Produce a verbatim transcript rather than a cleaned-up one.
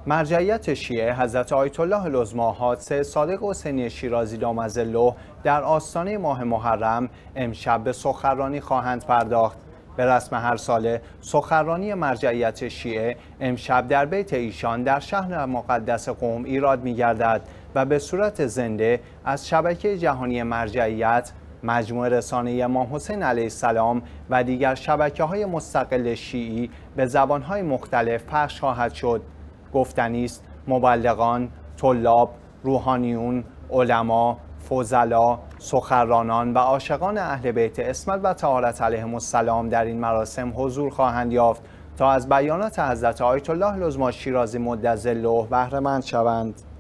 مرجعیت شیعه حضرت آیت الله العظمی حادثه صادق حسینی شیرازی دام ظله در آستانه ماه محرم امشب به سخنرانی خواهند پرداخت. به رسم هر ساله سخنرانی مرجعیت شیعه امشب در بیت ایشان در شهر مقدس قم ایراد می‌گردد و به صورت زنده از شبکه جهانی مرجعیت، مجموعه رسانه‌ای امام حسین علیه السلام و دیگر شبکه‌های مستقل شیعی به زبان‌های مختلف پخش خواهد شد. گفتنی است مبلغان، طلاب، روحانیون، علما، فضلا، سخنرانان و عاشقان اهل بیت عصمت و طهارت علیهم السلام در این مراسم حضور خواهند یافت تا از بیانات حضرت آیت الله العظمی شیرازی مد ظله بهره مند شوند.